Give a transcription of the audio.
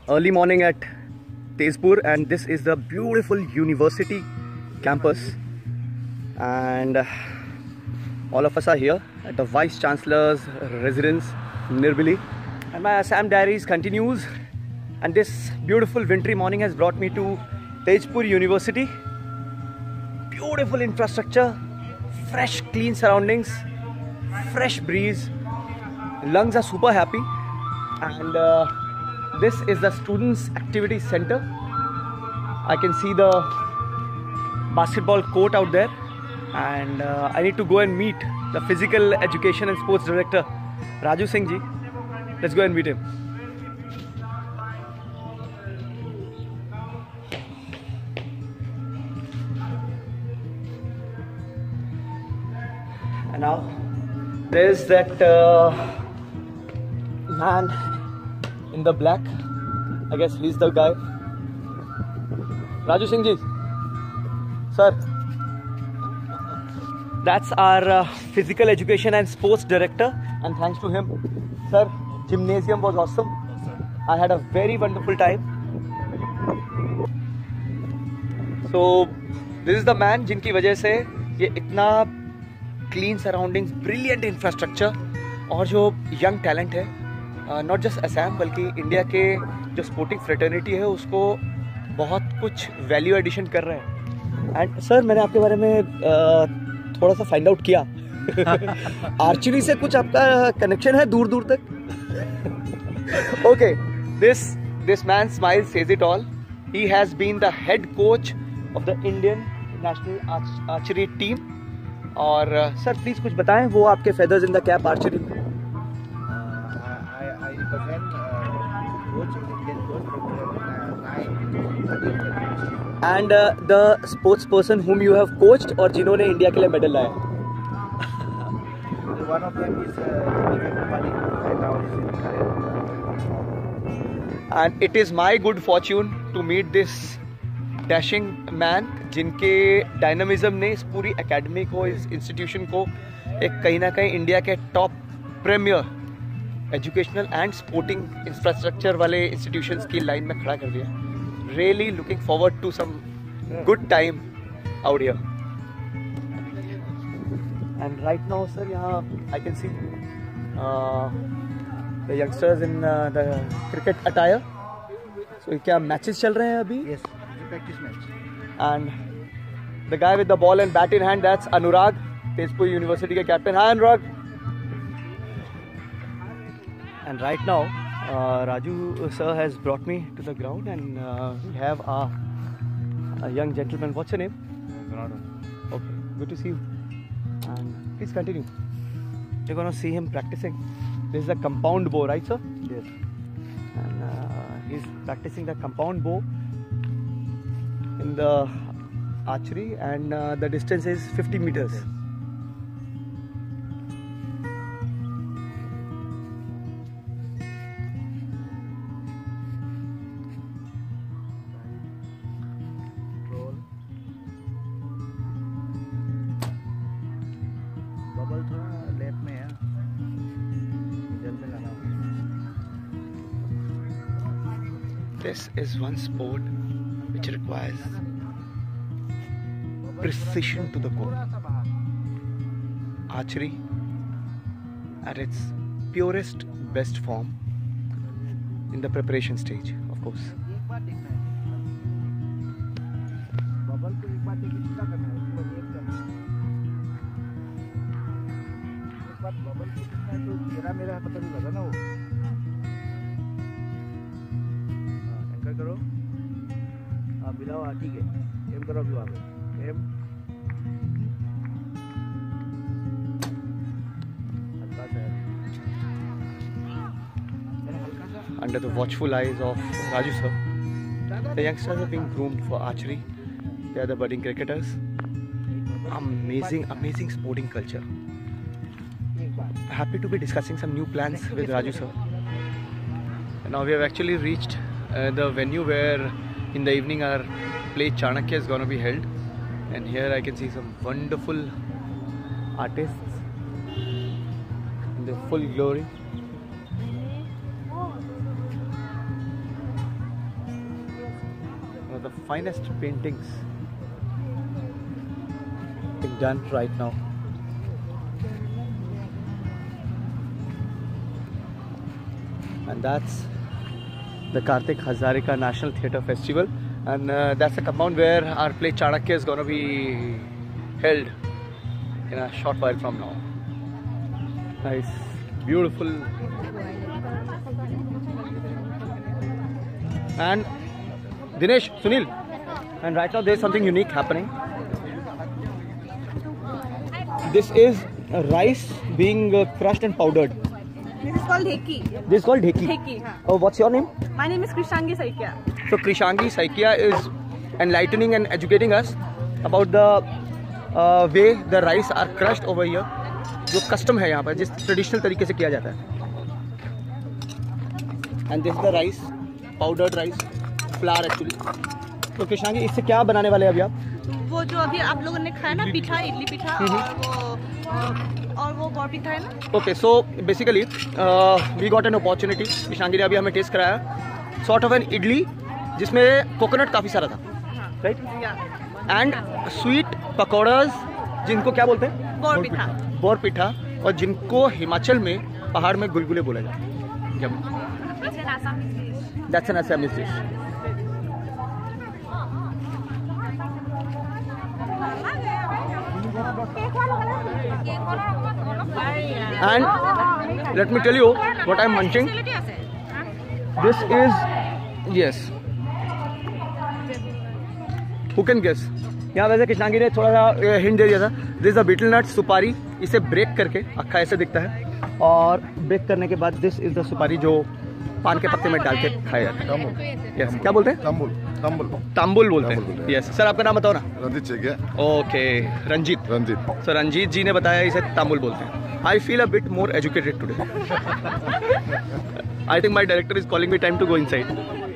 early morning at Tezpur, and this is the beautiful university campus, and all of us are here at the Vice Chancellor's residence, Nirbili, and my Assam diaries continues. And this beautiful wintry morning has brought me to Tezpur University. Beautiful infrastructure, fresh clean surroundings, fresh breeze, lungs are super happy, and this is the Students Activity Center. I can see the basketball court out there, and I need to go and meet the Physical Education and Sports Director, Raju Singh ji. Let's go and meet him. And now there's that man in the black. I guess he's the guy. Raju Singh ji, sir. That's our Physical Education and Sports Director, and thanks to him, sir, gymnasium was awesome. I had a very wonderful time. So this is the man जिनकी वजह से ये इतना clean surroundings, brilliant infrastructure और जो young talent है, not just Assam बल्कि India के जो स्पोर्टिंग फ्रेटर्निटी है उसको बहुत कुछ वैल्यू एडिशन कर रहे हैं. एंड सर, मैंने आपके बारे में थोड़ा सा फाइंड आउट किया. आर्चरी से कुछ आपका कनेक्शन है दूर दूर तक. Okay, this man smile says it all. He has been the head coach of the Indian national archery team. और सर प्लीज कुछ बताएं, वो आपके feathers in the cap archery में. And the sports person whom you have coached और जिन्होंने India के लिए मेडल लाया. One of them is Mani, and now he's in Korea. And it is my good fortune to meet this dashing man, जिनके dynamism ने इस पूरी academy को, इस इंस्टीट्यूशन को एक कहीं ना कहीं इंडिया के top premier educational and sporting infrastructure वाले इंस्टीट्यूशंस की लाइन में खड़ा कर दिया. Really looking forward to some good time out here. And right now sir, यहाँ I can see the youngsters in the cricket attire. So क्या मैचेस चल रहे हैं अभी? Yes, it's a practice match. And the guy with the ball and bat in hand, that's Anurag, Tezpur University के captain. Hi Anurag. And right now, Raju sir has brought me to the ground, and we have a young gentleman. What's your name? Ronaldo. Okay, good to see you. And please continue. You're gonna see him practicing. This is a compound bow, right sir? Yes. And he's practicing the compound bow in the archery, and the distance is 50 meters. Roll. Bubble थोड़ा left में है, middle में लाना. This is one sport which requires precision to the core. Archery at its purest best form in the preparation stage, of course. एक बार देखना है, bubble को एक बार देखिए सीधा करना है, उसको एक करना है. एक बार बबल को देखना है तो मेरा पता नहीं लगा ना वो. एंकर करो. हाँ मिलाओ. हाँ ठीक है. एम करो अभी वहाँ पे. एम. हल्का सा. Under the watchful eyes of Raju sir, the youngsters are being groomed for archery. They are the budding cricketers. Amazing sporting culture. Happy to be discussing some new plans with Raju sir. And now we have actually reached the venue where in the evening our play Chanakya is going to be held. And here I can see some wonderful artists in their full glory. of the finest paintings being done right now. And that's the Kartik Hazarika National Theatre Festival, and that's the compound where our play Chanakya is going to be held in a short while from now. Nice, beautiful. And Dinesh, Sunil, and right now there's something unique happening. This is rice being crushed and powdered. This is called dheki. This is called dheki. Dheki, हाँ. Oh, what's your name? My name is Krishangi Saikia. So Krishangi Saikia is enlightening and educating us about the way the rice are crushed over here. जो custom है यहाँ पर, जिस traditional तरीके से किया जाता है. And this is the rice, powdered rice, flour actually. तो कृष्णांगी इससे क्या बनाने वाले हैं अभी आप? वो जो अभी आप लोगों ने खाया ना पीठा, इडली पीठा और वो बॉर पीठा है ना. Okay, so basically we got an opportunity. कृष्णांगी ने अभी हमें टेस्ट कराया. Sort of an idli जिसमें कोकोनट काफी सारा था, right? And sweet पकौड़ास जिनको क्या बोलते हैं? बॉर पीठा. बॉर पीठा, और जिनको हिमाचल में पहाड़ में गुलगुले बोला जाता है. That's an Assamese dish. And let me tell you what I'm munching. This is, yes. Who can guess? यहाँ वैसे कृष्णांगी ने थोड़ा सा हिंट दे दिया था. This is the betel nut supari. इसे ब्रेक करके अक्खा ऐसे दिखता है, और ब्रेक करने के बाद दिस इज द सुपारी जो पान के पत्ते में डाल के खाया जाता है. यस, क्या बोलते हैं? तांबुल बोलते हैं. यस सर, आपका नाम बताओ ना. रंजीत चेकिया. ओके, रंजीत. सर रंजीत जी ने बताया इसे तांबुल बोलते हैं. I feel a bit more educated today. I think my director is calling me time to go inside.